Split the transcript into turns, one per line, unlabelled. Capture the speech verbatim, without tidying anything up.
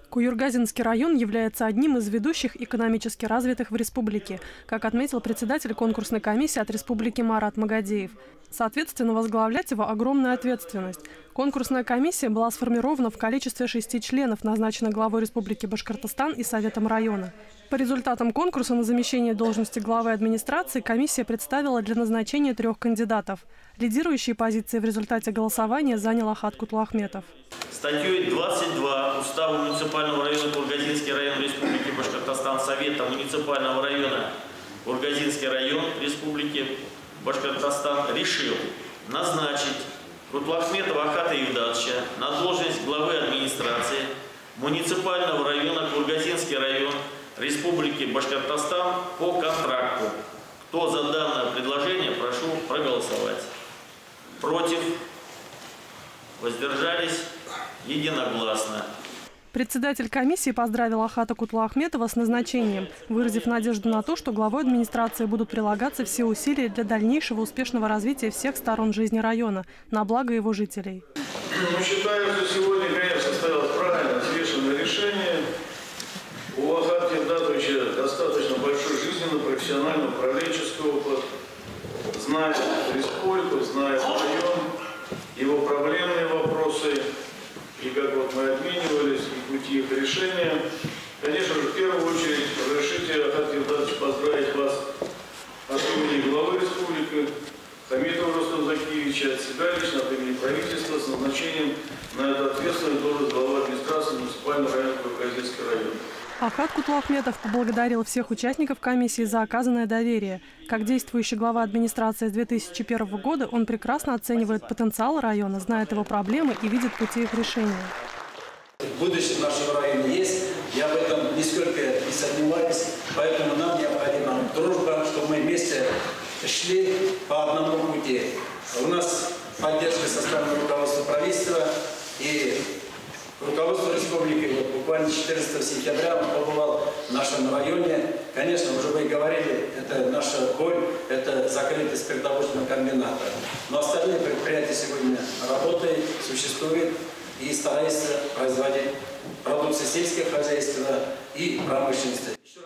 Куюргазинский район является одним из ведущих экономически развитых в республике, как отметил председатель конкурсной комиссии от республики Марат Магадеев. Соответственно, возглавлять его огромная ответственность. Конкурсная комиссия была сформирована в количестве шести членов, назначенных главой Республики Башкортостан и Советом района. По результатам конкурса на замещение должности главы администрации комиссия представила для назначения трех кандидатов. Лидирующие позиции в результате голосования занял Ахат Кутлуахметов.
Статьей двадцать два Устава муниципального района Куюргазинский район Республики Башкортостан Совета муниципального района Куюргазинский район Республики Башкортостан решил назначить Кутлуахметова Ахата Евдатовича на должность главы администрации муниципального района Куюргазинский район Республики Башкортостан по контракту. Кто за данное предложение, прошу проголосовать. Против? Воздержались? Единогласно.
Председатель комиссии поздравил Ахата Кутлуахметова с назначением, выразив надежду на то, что главой администрации будут прилагаться все усилия для дальнейшего успешного развития всех сторон жизни района на благо его жителей.
Мы считаем, что сегодня, конечно, состоялось правильно взвешенное решение. У Ахата Евдатовича достаточно большой жизненный, профессиональный, управленческий опыт. Знает республику, знает район, его проблемные вопросы. И как вот мы обменивались, и пути их решения. Конечно же, в первую очередь, разрешите, Ахат Евдатович, поздравить вас от имени главы республики Хамитова Рустама Закиевича, от себя лично, от имени правительства с назначением на эту ответственную должность главы администрации муниципального района Куюргазинский район.
Ахат Кутлуахметов поблагодарил всех участников комиссии за оказанное доверие. Как действующий глава администрации с две тысячи первого года, он прекрасно оценивает потенциал района, знает его проблемы и видит пути их решения.
Будущее нашего района есть, я об этом нисколько не сомневаюсь, поэтому нам необходима дружба, чтобы мы вместе шли по одному пути. У нас поддержка со стороны руководства правительства и руководство республики. Вот буквально четырнадцатого сентября он побывал в нашем районе. Конечно, уже вы говорили, это наша боль, это закрытость передовольственного комбината. Но остальные предприятия сегодня работают, существуют и стараются производить продукцию сельского хозяйства и промышленности.